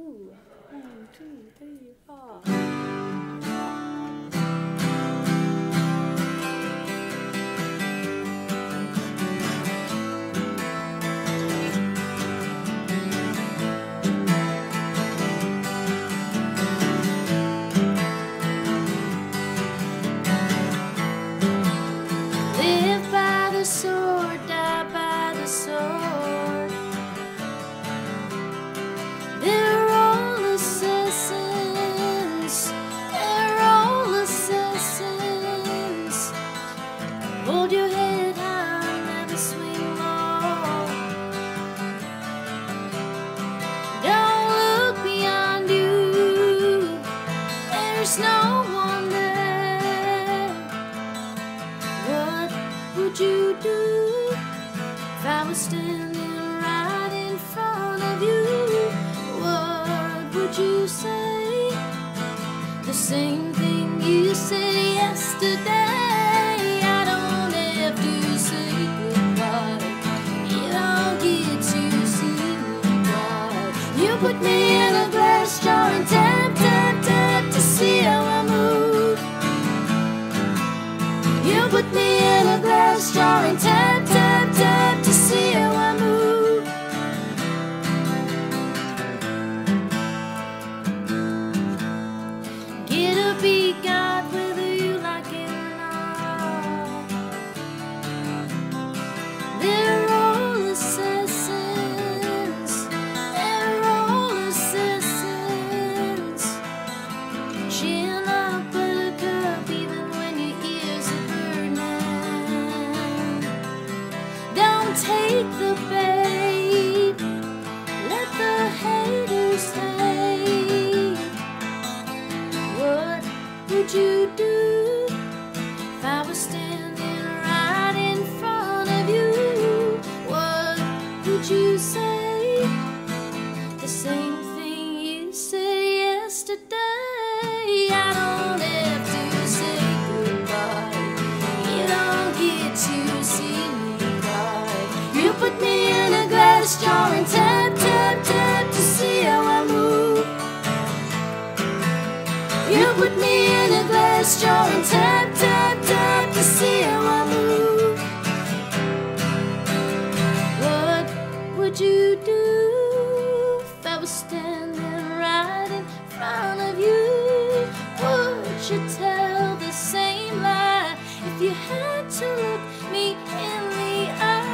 Ooh. 1, 2, 3, 4. Live by the sword, die by the sword. They're all assassins. They're all assassins. Hold your head high, never swing low. Don't look beyond you. There's no one there. What would you do if I was standing right in front of you? What would you say? The same thing you said yesterday. I don't have to say goodbye. You don't get to see me cry. You put me in a glass jar and tap, tap, tap to see how I move. You put me in a glass jar and tap, tap, tap to see how I move. Get a big God whether you like it or not. They're all assassins. They're all assassins. Chin up, buttercup, even when your ears are burning. Don't take the bait. Let the haters hate. What would you do if I was standing right in front of you? What would you say? The same thing you said yesterday. I don't have to say goodbye. You don't get to see me cry. You put me in a glass jar and tap, tap, tap to see how I move. You put me in a glass jar and tap, tap, tap to see how I move. What would you do if I was standing right in front of you? Would you tell the same lie if you had to look me in the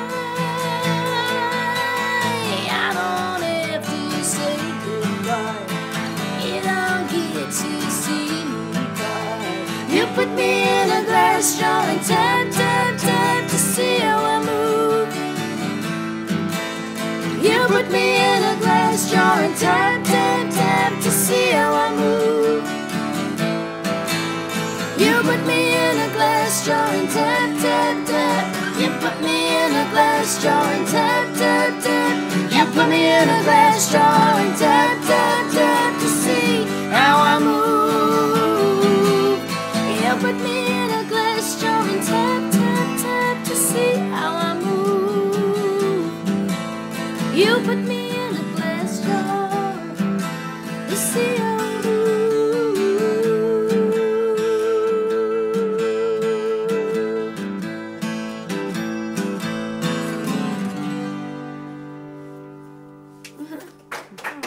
eye? I don't have to say goodbye. You don't get to see me cry. You put me in a glass jar and tap, tap, tap to see how I move. You put me in a glass jar and tap, tap, tap to see how I move. You put me in a glass jar and tap, tap, tap. You put me in a glass jar and tap, tap, tap. You put me in a glass jar and tap, tap, tap to see how I move. You put me in a glass jar and tap, tap, tap to see how I move. You put me in a glass jar to see how I move.